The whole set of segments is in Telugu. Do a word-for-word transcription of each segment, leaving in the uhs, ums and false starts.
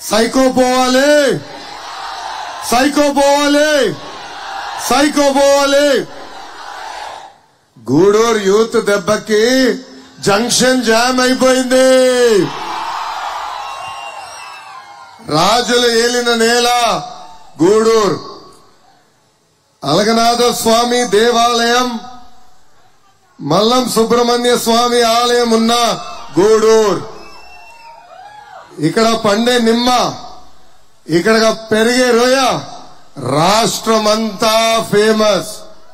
సైకో పోవాలి, సైకో పోవాలి, సైకో పోవాలి. గూడూరు యూత్ దెబ్బకి జంక్షన్ జామ్ అయిపోయింది. రాజులు ఏలిన నేల గూడూరు. అలగనాథ స్వామి దేవాలయం, మల్లం సుబ్రహ్మణ్య స్వామి ఆలయం ఉన్న గూడూరు. ఇక్కడ పండే నిమ్మ, ఇక్కడ పెరిగే రొయ్య రాష్ట్రమంతా ఫేమస్.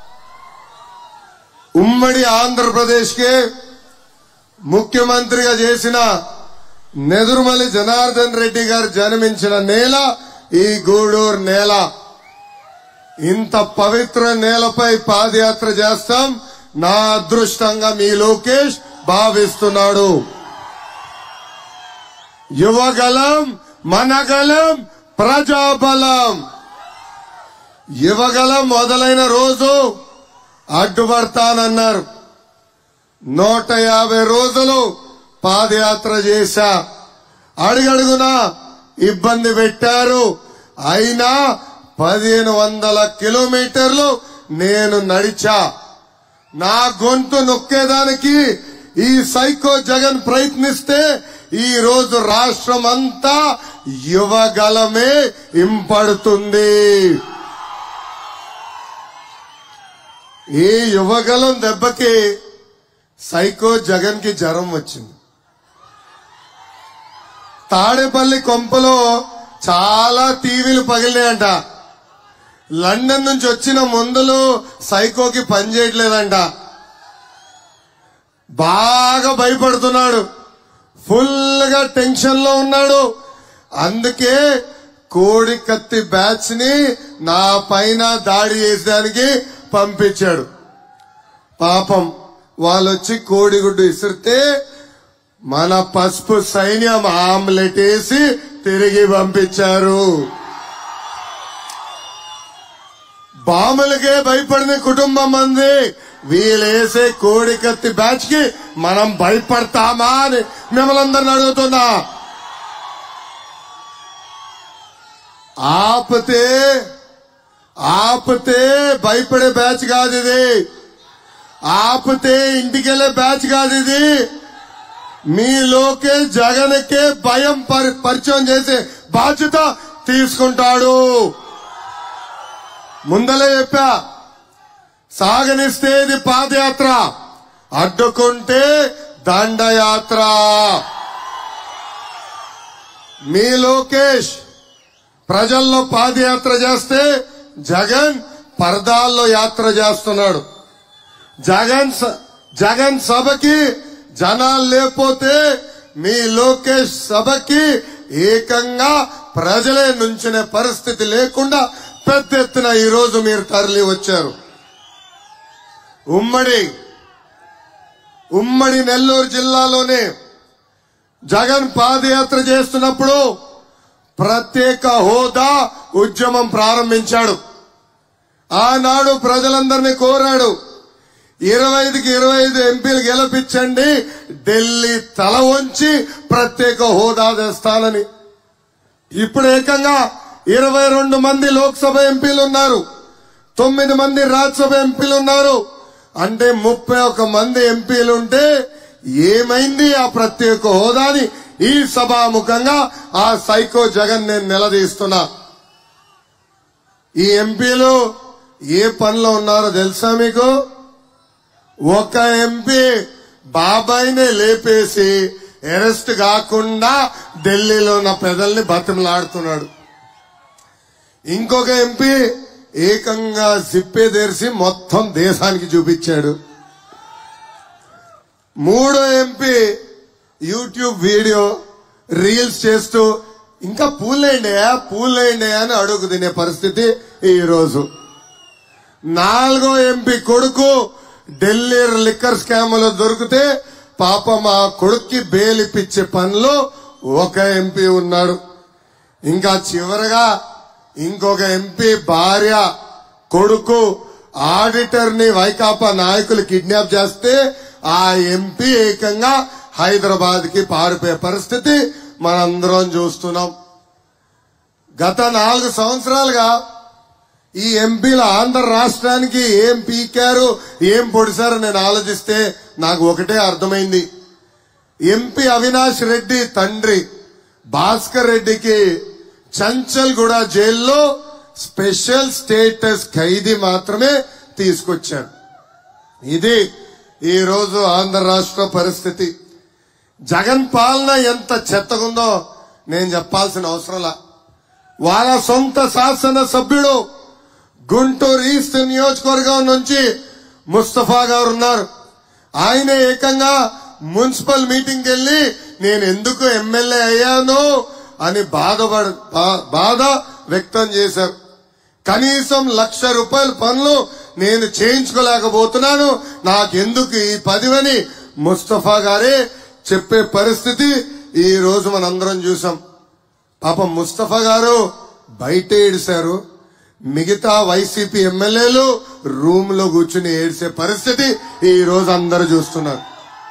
ఉమ్మడి ఆంధ్రప్రదేశ్ కే ముఖ్యమంత్రిగా చేసిన నెదురుమల్లి జనార్దన్ రెడ్డి గారు జన్మించిన నేల ఈ గూడూరు నేల. ఇంత పవిత్ర నేలపై పాదయాత్ర చేస్తాం నా అదృష్టంగా మీ లోకేష్ భావిస్తున్నాడు. యువగలం, మనగలం, ప్రజాబలం. యువగలం మొదలైన రోజు అడ్డుపడతానన్నారు. నూట యాభై రోజులు పాదయాత్ర చేశా. అడుగడుగునా ఇబ్బంది పెట్టారు. అయినా పదిహేను వందల కిలోమీటర్లు నేను నడిచా. నా గొంతు నొక్కేదానికి ఈ సైకో జగన్ ప్రయత్నిస్తే ఈ రోజు రాష్ట్రం అంతా యువగలమే ఇంపడుతుంది. ఈ యువగలం దెబ్బకి సైకో జగన్ కి జ్వరం వచ్చింది. తాడేపల్లి కొంపలో చాలా టీవీలు పగిలినాయంట. లండన్ నుంచి వచ్చిన మందులు సైకోకి పనిచేయట్లేదంట. బాగా భయపడుతున్నాడు, ఫుల్ గా టెన్షన్ లో ఉన్నాడు. అందుకే కోడి కత్తి బ్యాచ్ ని నా పైన దాడి చేసేదానికి పంపించాడు. పాపం వాళ్ళొచ్చి కోడిగుడ్డు ఇసిరితే మన పసుపు సైన్యం ఆమ్లెట్ వేసి తిరిగి పంపించారు. బాంబులకే భయపడిన కుటుంబం మంది. వీళ్ళేసే కోడి కత్తి బ్యాచ్ కి మనం భయపడతామా అని మిమ్మల్ని అందరిని అడుగుతున్నా. ఆపితే ఆపితే భయపడే బ్యాచ్ కాదు ఇది. ఆపితే ఇంటికెళ్లే బ్యాచ్ కాదు ఇది. మీ లోకేష్ జగన్ కే భయం పరిచయం చేసే బాధ్యత తీసుకుంటాడు. ముందలే చెప్పా, సాగనిస్తే ఇది పాదయాత్ర, అడ్డుకుంటే దండయాత్ర. మీ లోకేష్ ప్రజల్లో పాదయాత్ర చేస్తే జగన్ పరదాల్లో యాత్ర చేస్తున్నాడు. జగన్ జగన్ సభకి జనాలు లేకపోతే మీ లోకేష్ సభకి ఏకంగా ప్రజలే నుంచునే పరిస్థితి లేకుండా పెద్ద ఎత్తున ఈ రోజు మీరు తరలి వచ్చారు. ఉమ్మడి ఉమ్మడి నెల్లూరు జిల్లాలోనే జగన్ పాదయాత్ర చేస్తున్నప్పుడు ప్రత్యేక హోదా ఉద్యమం ప్రారంభించాడు. ఆనాడు ప్రజలందరినీ కోరాడు, ఇరవై ఐదుకి ఇరవై ఐదు ఎంపీలు గెలిపించండి, ఢిల్లీ తల వంచి ప్రత్యేక హోదా తెస్తానని. ఇప్పుడు ఏకంగా ఇరవై రెండు మంది లోక్సభ ఎంపీలు ఉన్నారు, తొమ్మిది మంది రాజ్యసభ ఎంపీలు ఉన్నారు. అంటే ముప్పై ఒక మంది ఎంపీలుంటే ఏమైంది ఆ ప్రత్యేక హోదాని ఈ సభాముఖంగా ఆ సైకో జగన్ నేను నిలదీస్తున్నా. ఈ ఎంపీలు ఏ పనిలో ఉన్నారో తెలుసా మీకు? ఒక ఎంపీ బాబాయినే లేపేసి అరెస్ట్ కాకుండా ఢిల్లీలో ఉన్న పెదల్ని బతిమలాడుతున్నాడు. ఇంకొక ఎంపీ ఏకంగా జిప్పే తెరిచి మొత్తం దేశానికి చూపించాడు. మూడో ఎంపీ యూట్యూబ్ వీడియో రీల్స్ చేస్తూ ఇంకా పూలేండి పూలేండి అని అడుగు తినే పరిస్థితి ఈ రోజు. నాలుగో ఎంపీ కొడుకు ఢిల్లీ లిక్కర్ స్కామ్ లో దొరికితే పాపం ఆ కొడుక్కి బెయిల్ ఇప్పించే పనిలో ఒక ఎంపీ ఉన్నాడు. ఇంకా చివరగా ఇంకొక ఎంపీ భార్య కొడుకు ఆడిటర్ ని వైకాపా నాయకులు కిడ్నాప్ చేస్తే ఆ ఎంపీ ఏకంగా హైదరాబాద్ కి పారిపోయే పరిస్థితి మనందరం చూస్తున్నాం. గత నాలుగు సంవత్సరాలుగా ఈ ఎంపీల ఆంధ్ర రాష్ట్రానికి ఏం పీకారు ఏం పొడిశారు నేను ఆలోచిస్తే నాకు ఒకటే అర్థమైంది. ఎంపీ అవినాష్ రెడ్డి తండ్రి భాస్కర్ రెడ్డికి చంచల్గూడ జైల్లో స్పెషల్ స్టేటస్ ఖైదీ మాత్రమే తీసుకొచ్చారు. ఇది ఈ రోజు ఆంధ్ర రాష్ట్ర పరిస్థితి. జగన్ పాలన ఎంత చెత్తగుందో నేను చెప్పాల్సిన అవసరంలా. వాళ్ళ సొంత శాసన సభ్యుడు గుంటూరు ఈస్ట్ నియోజకవర్గం నుంచి ముస్తఫా గారు ఉన్నారు. ఆయన ఏకంగా మున్సిపల్ మీటింగ్ వెళ్లి నేను ఎందుకు ఎమ్మెల్యే అయ్యాను అని బాధపడ బాధ వ్యక్తం చేశారు. కనీసం లక్ష రూపాయల పనులు నేను చేయించుకోలేకపోతున్నాను, నాకెందుకు ఈ పదివని ముస్తఫా గారే చెప్పే పరిస్థితి ఈ రోజు మనందరం చూసాం. పాపం ముస్తఫా గారు బయట ఏడిశారు, మిగతా వైసీపీ ఎమ్మెల్యేలు రూమ్ లో కూర్చుని ఏడ్చే పరిస్థితి ఈ రోజు అందరూ చూస్తున్నారు.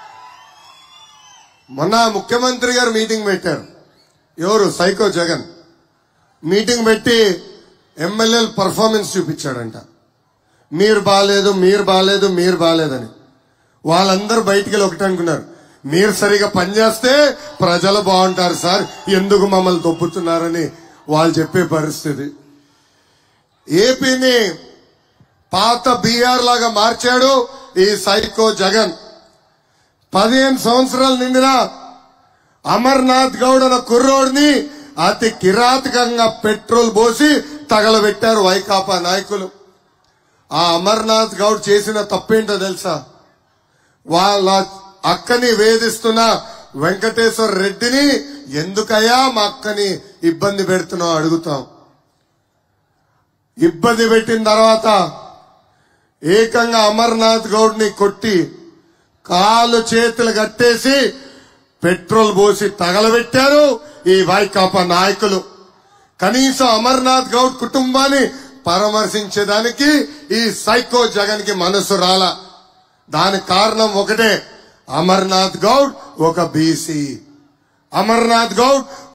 మొన్న ముఖ్యమంత్రి గారు మీటింగ్ పెట్టారు. ఎవరు? సైకో జగన్ మీటింగ్ పెట్టి ఎమ్మెల్యేలు పర్ఫార్మెన్స్ చూపించాడంట. మీరు బాలేదు మీరు బాలేదు మీరు బాలేదని. వాళ్ళందరూ బయటికి వెళ్ళి ఒకటి అనుకున్నారు, మీరు సరిగా పనిచేస్తే ప్రజలు బాగుంటారు సార్, ఎందుకు మమ్మల్ని తొప్పుతున్నారని వాళ్ళు చెప్పే పరిస్థితి. ఏపీని పాత బీఆర్ లాగా మార్చాడు ఈ సైకో జగన్. పదిహేను సంవత్సరాల నిండిన అమర్నాథ్ గౌడ్ అన్న కుర్రోడిని అతి కిరాతకంగా పెట్రోల్ పోసి తగలబెట్టారు వైకాపా నాయకులు. ఆ అమర్నాథ్ గౌడ్ చేసిన తప్పేంటో తెలుసా? వాళ్ళ అక్కని వేధిస్తున్న వెంకటేశ్వర రెడ్డిని ఎందుకయ్యా మా అక్కని ఇబ్బంది పెడుతున్నావు అడుగుతాం. ఇబ్బంది పెట్టిన తర్వాత ఏకంగా అమర్నాథ్ గౌడ్ ని కొట్టి కాలు చేతులు కట్టేసి పెట్రోల్ పోసి తగలబెట్టారు ఈ వైకాపా నాయకులు. కనీసం అమర్నాథ్ గౌడ్ కుటుంబాన్ని పరామర్శించేదానికి ఈ సైకో జగన్ కి మనసు రాలా. దానికి కారణం ఒకటే, అమర్నాథ్ గౌడ్ ఒక బీసీ, అమర్నాథ్ గౌడ్